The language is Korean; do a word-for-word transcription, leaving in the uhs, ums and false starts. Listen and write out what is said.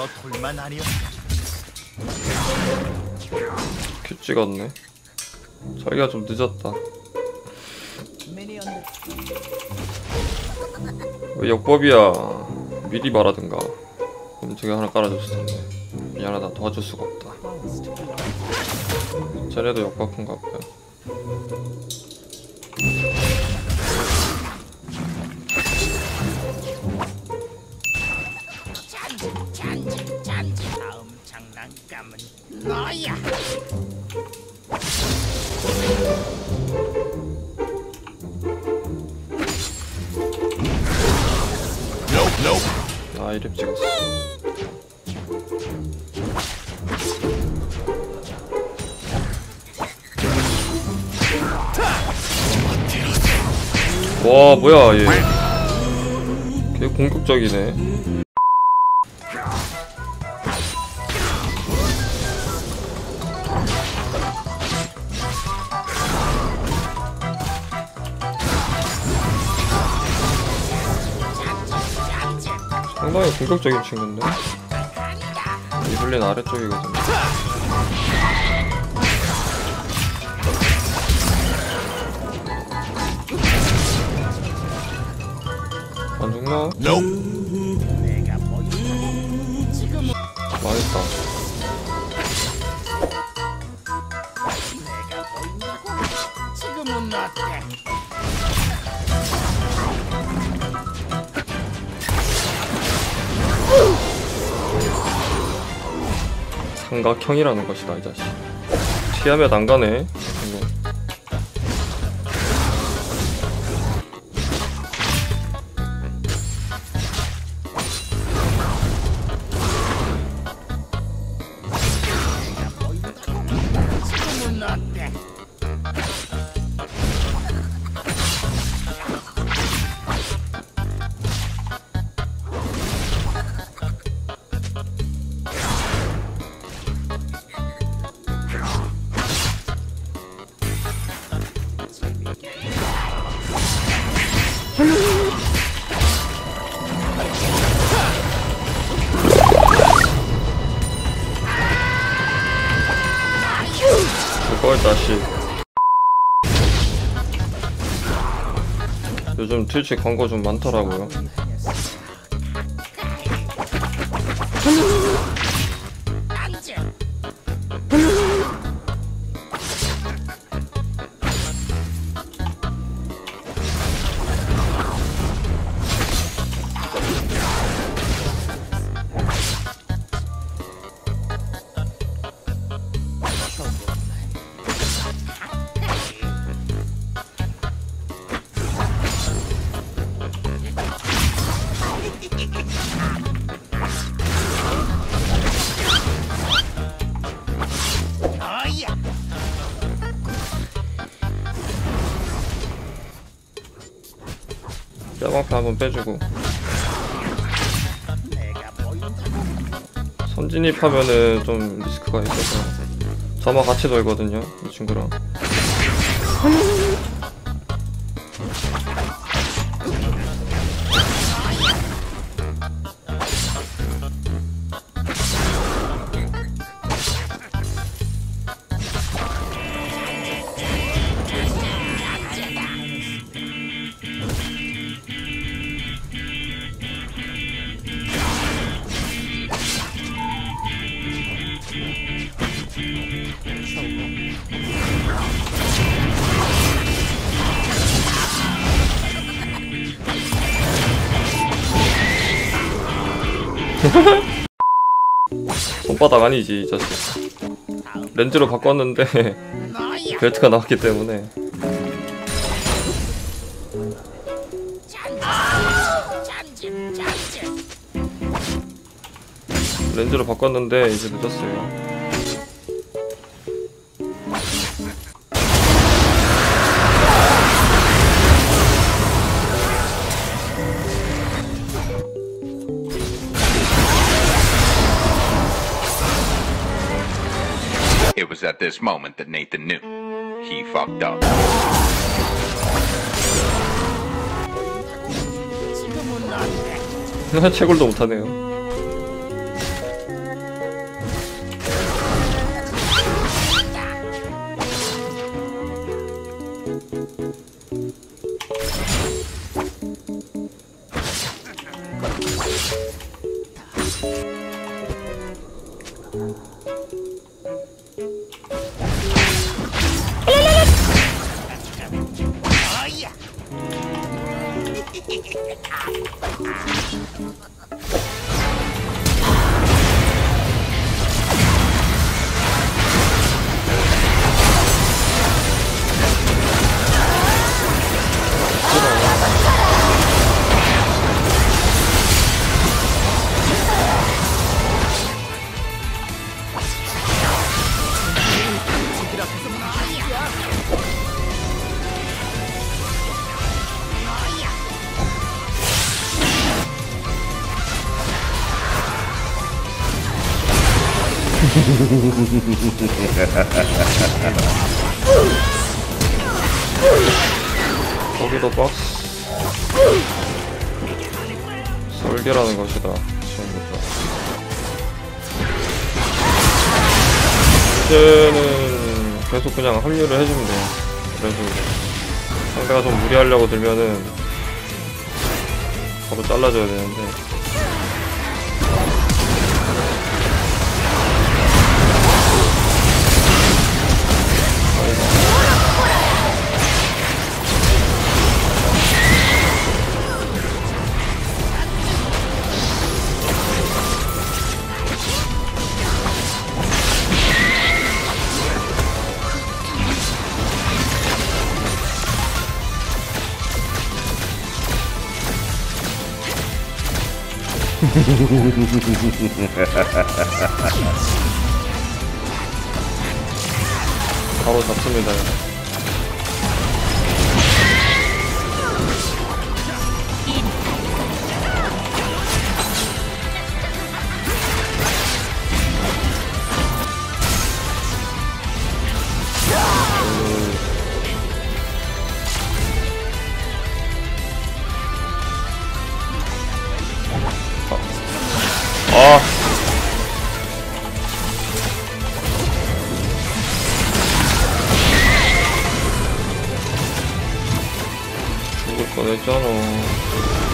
돌만 아니었어. 큐 찍었네. 자기가 좀 늦었다. 왜 역법이야. 미리 말하든가. 그럼 저기 하나 깔아줬을 텐데. 미안하다. 도와줄 수가 없다. 쟤네도 역법인가 봐요. 잔지 잔지 다음 장난감은 너야. 아, 이랩 찍었어. 와, 뭐야 얘. 개 공격적이네. 상당히 공격적인 친구인데? 이블린 아래쪽이거든요. 안 죽나? 망했다. 지금은 어때? 삼각형이라는 것이다 이 자식. 피하면 안 가네. 이거. 지금은 어때? 그걸 다시. 요즘 트위치 광고 좀 많더라고요. 뼈방패 한번 빼주고. 선진입하면은 좀 리스크가 있어서 저만 같이 놀거든요 이 친구랑. 손바닥 아니지 이 자식. 렌즈로 바꿨는데 벨트가 나왔기 때문에. 렌즈로 바꿨는데 이제 늦었어요. It was at this moment that Nathan knew he fucked up. 채굴도 못하네요. 너야. 거기도 박스. 설계라는 것이다. 처음부터. 이제는 계속 그냥 합류를 해주면 돼요. 그래서 상대가 좀 무리하려고 들면은 바로 잘라줘야 되는데. 바로 잡습니다. 아. 죽을 뻔했잖아.